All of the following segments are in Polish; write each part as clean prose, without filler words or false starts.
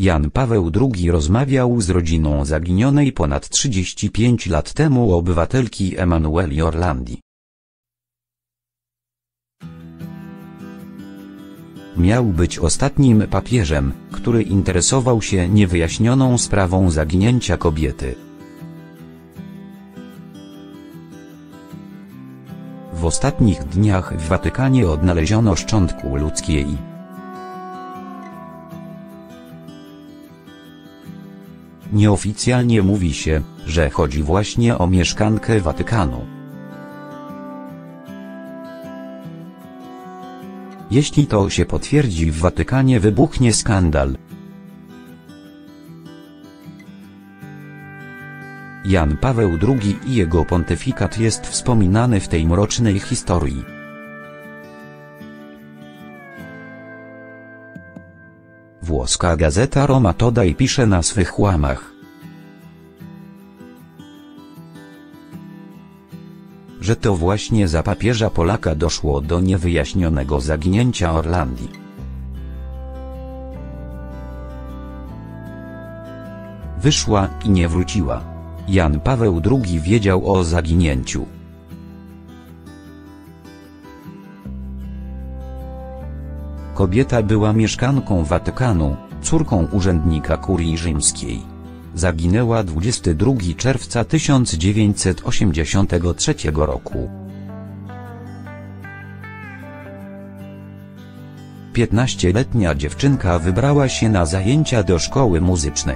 Jan Paweł II rozmawiał z rodziną zaginionej ponad 35 lat temu obywatelki Emanueli Orlandi. Miał być ostatnim papieżem, który interesował się niewyjaśnioną sprawą zaginięcia kobiety. W ostatnich dniach w Watykanie odnaleziono szczątku ludzkiej. Nieoficjalnie mówi się, że chodzi właśnie o mieszkankę Watykanu. Jeśli to się potwierdzi, w Watykanie wybuchnie skandal. Jan Paweł II i jego pontyfikat jest wspominany w tej mrocznej historii. Włoska gazeta Roma Today pisze na swych łamach, że to właśnie za papieża Polaka doszło do niewyjaśnionego zaginięcia Orlandi. Wyszła i nie wróciła. Jan Paweł II wiedział o zaginięciu. Kobieta była mieszkanką Watykanu, córką urzędnika kurii rzymskiej. Zaginęła 22 czerwca 1983 roku. 15-letnia dziewczynka wybrała się na zajęcia do szkoły muzycznej.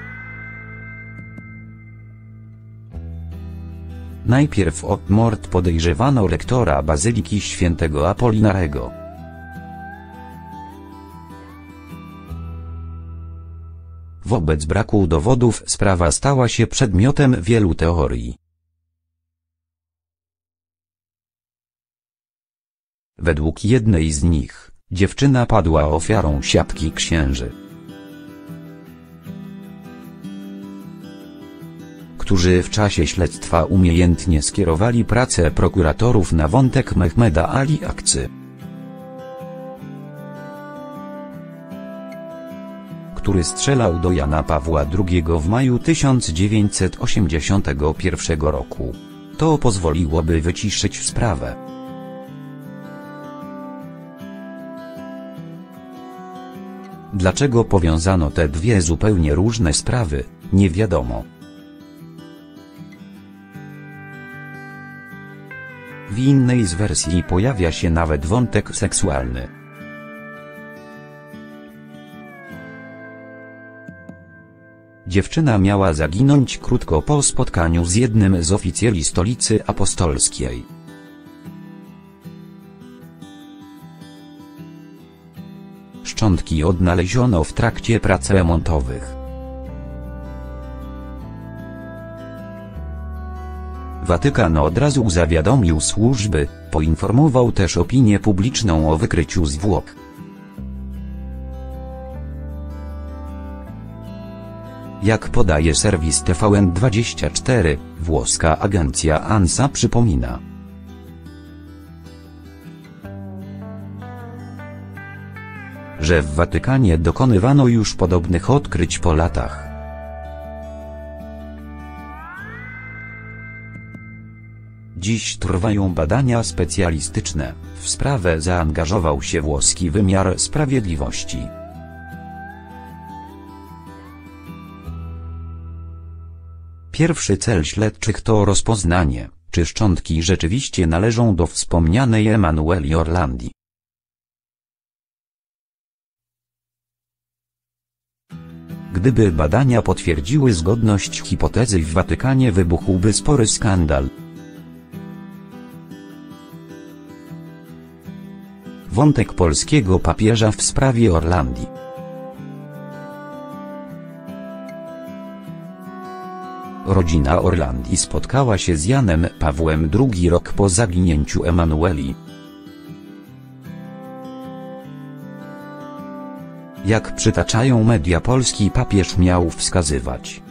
Najpierw o mord podejrzewano rektora Bazyliki Świętego Apolinarego. Wobec braku dowodów sprawa stała się przedmiotem wielu teorii. Według jednej z nich, dziewczyna padła ofiarą siatki księży, którzy w czasie śledztwa umiejętnie skierowali pracę prokuratorów na wątek Mehmeda Ali Akcy, który strzelał do Jana Pawła II w maju 1981 roku. To pozwoliłoby wyciszyć sprawę. Dlaczego powiązano te dwie zupełnie różne sprawy, nie wiadomo. W innej z wersji pojawia się nawet wątek seksualny. Dziewczyna miała zaginąć krótko po spotkaniu z jednym z oficjeli Stolicy Apostolskiej. Szczątki odnaleziono w trakcie prac remontowych. Watykan od razu zawiadomił służby, poinformował też opinię publiczną o wykryciu zwłok. Jak podaje serwis TVN24, włoska agencja ANSA przypomina, że w Watykanie dokonywano już podobnych odkryć po latach. Dziś trwają badania specjalistyczne. W sprawę zaangażował się włoski wymiar sprawiedliwości. Pierwszy cel śledczych to rozpoznanie, czy szczątki rzeczywiście należą do wspomnianej Emanueli Orlandi. Gdyby badania potwierdziły zgodność hipotezy, w Watykanie wybuchłby spory skandal. Wątek polskiego papieża w sprawie Orlandi. Rodzina Orlandi spotkała się z Janem Pawłem II rok po zaginięciu Emanueli. Jak przytaczają media, polski papież miał wskazywać,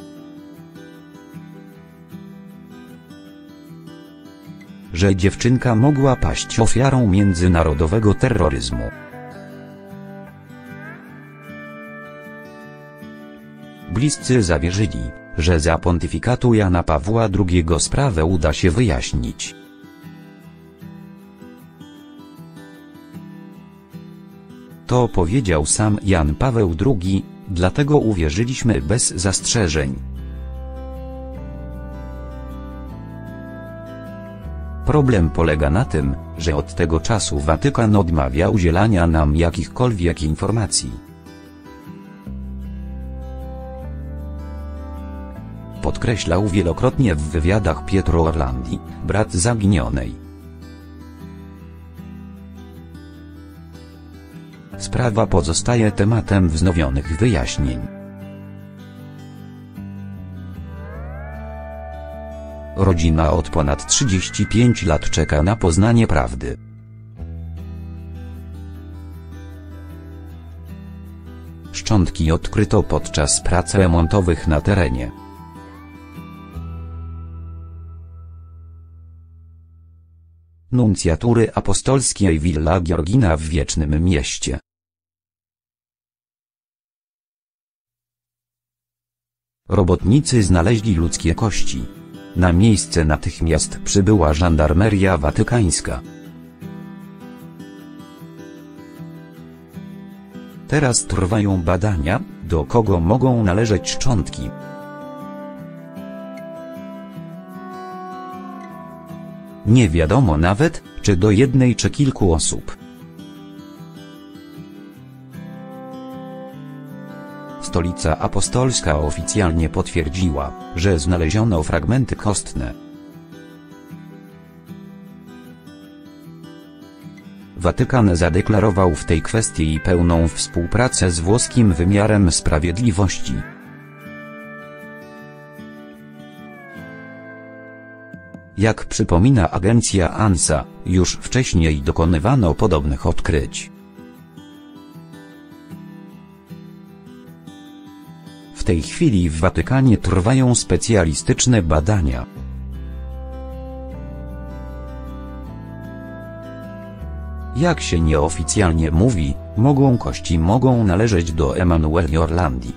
że dziewczynka mogła paść ofiarą międzynarodowego terroryzmu. bliscy zawierzyli, że za pontyfikatu Jana Pawła II sprawę uda się wyjaśnić. To powiedział sam Jan Paweł II, dlatego uwierzyliśmy bez zastrzeżeń. Problem polega na tym, że od tego czasu Watykan odmawia udzielania nam jakichkolwiek informacji. Podkreślał wielokrotnie w wywiadach Pietro Orlandi, brat zaginionej. Sprawa pozostaje tematem wznowionych wyjaśnień. Rodzina od ponad 35 lat czeka na poznanie prawdy. Szczątki odkryto podczas prac remontowych na terenie. Nuncjatury apostolskiej Villa Gheorghina w Wiecznym Mieście. Robotnicy znaleźli ludzkie kości. Na miejsce natychmiast przybyła żandarmeria watykańska. Teraz trwają badania, do kogo mogą należeć szczątki. Nie wiadomo nawet, czy do jednej czy kilku osób. Stolica Apostolska oficjalnie potwierdziła, że znaleziono fragmenty kostne. Watykan zadeklarował w tej kwestii pełną współpracę z włoskim wymiarem sprawiedliwości. Jak przypomina agencja ANSA, już wcześniej dokonywano podobnych odkryć. W tej chwili w Watykanie trwają specjalistyczne badania. Jak się nieoficjalnie mówi, kości mogą należeć do Emanueli Orlandi,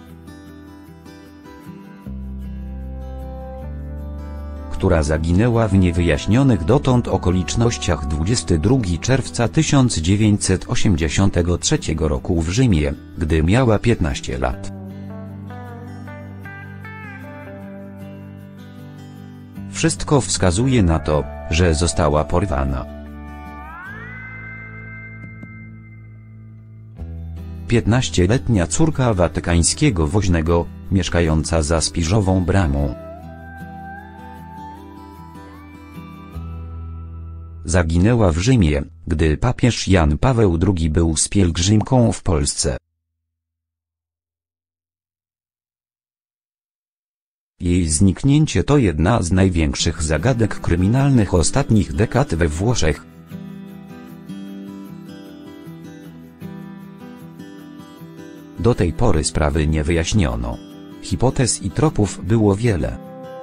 która zaginęła w niewyjaśnionych dotąd okolicznościach 22 czerwca 1983 roku w Rzymie, gdy miała 15 lat. Wszystko wskazuje na to, że została porwana. 15-letnia córka watykańskiego woźnego, mieszkająca za Spiżową Bramą. Zaginęła w Rzymie, gdy papież Jan Paweł II był z pielgrzymką w Polsce. Jej zniknięcie to jedna z największych zagadek kryminalnych ostatnich dekad we Włoszech. Do tej pory sprawy nie wyjaśniono. Hipotez i tropów było wiele.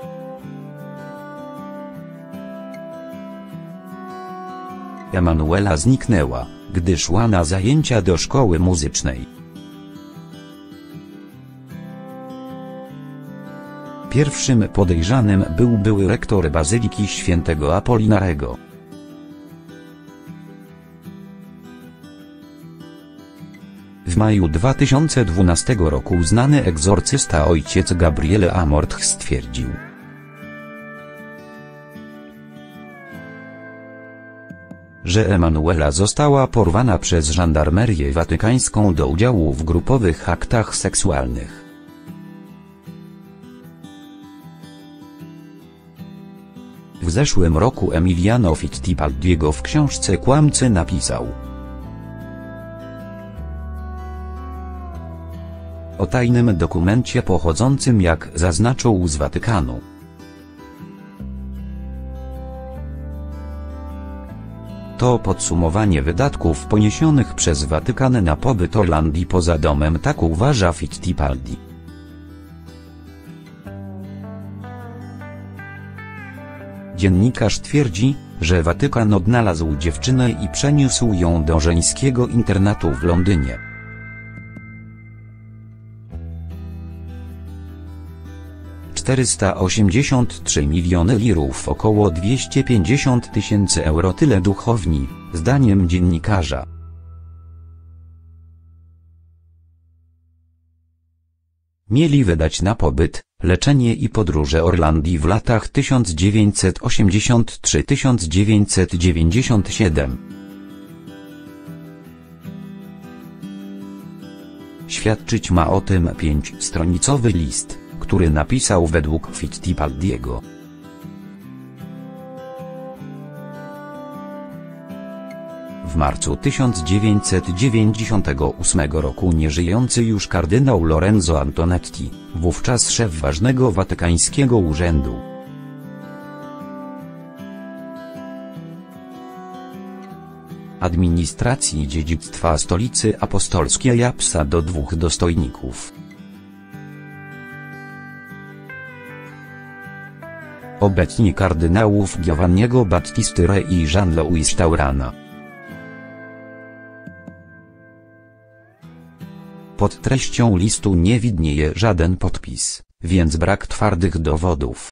Emanuela zniknęła, gdy szła na zajęcia do szkoły muzycznej. Pierwszym podejrzanym był były rektor Bazyliki Świętego Apolinarego. W maju 2012 roku znany egzorcysta ojciec Gabriele Amorth stwierdził, że Emanuela została porwana przez żandarmerię watykańską do udziału w grupowych aktach seksualnych. W zeszłym roku Emiliano Fittipaldiego w książce Kłamcy napisał o tajnym dokumencie pochodzącym, jak zaznaczył, z Watykanu. To podsumowanie wydatków poniesionych przez Watykan na pobyt Orlandi poza domem, tak uważa Fittipaldi. Dziennikarz twierdzi, że Watykan odnalazł dziewczynę i przeniósł ją do żeńskiego internatu w Londynie. 483 miliony lirów, około 250 tysięcy euro. Tyle duchowni, zdaniem dziennikarza. Mieli wydać na pobyt, leczenie i podróże Orlandii w latach 1983–1997. Świadczyć ma o tym 5-stronicowy list, który napisał według Fittipaldiego. W marcu 1998 roku nieżyjący już kardynał Lorenzo Antonetti, wówczas szef ważnego watykańskiego urzędu, administracji dziedzictwa Stolicy Apostolskiej apsa do 2 dostojników. Obecnie kardynałów Giovanniego Battisty Re i Jean-Louis Taurana. Pod treścią listu nie widnieje żaden podpis, więc brak twardych dowodów.